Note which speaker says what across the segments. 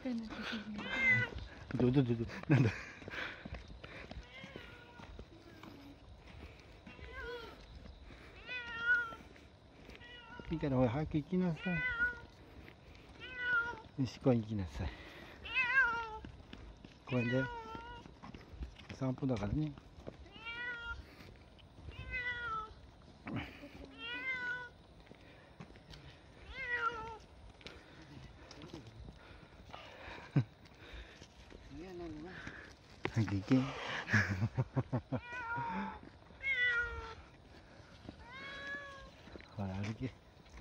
Speaker 1: なんだ。いいからほら早く行きなさい。よし、公園行きなさい。公園だよ。散歩だからね。早く行け。ほら歩け。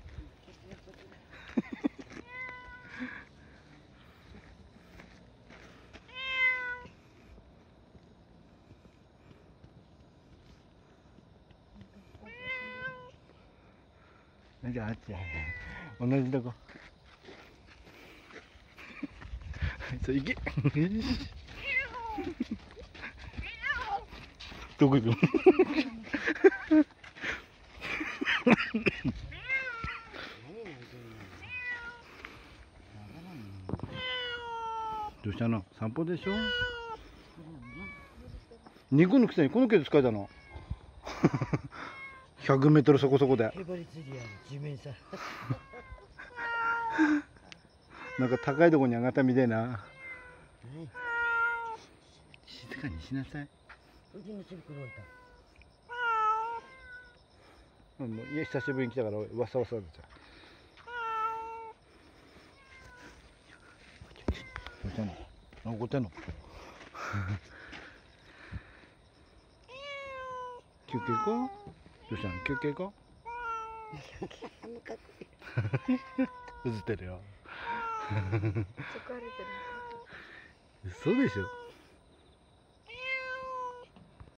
Speaker 1: じゃああっちや。同じとこ。そう行け。どこ行くの？どうしたの？散歩でしょ？肉のくせにこの毛で使えたの。100メートルそこそこで。なんか高いところに上がったみたいな。静かにしなさい。もういや久しぶりに来たからわさわさだった。どうしたの？怒ってんの？休憩か？どうしたの？休憩か？映ってるよ。嘘でしょ。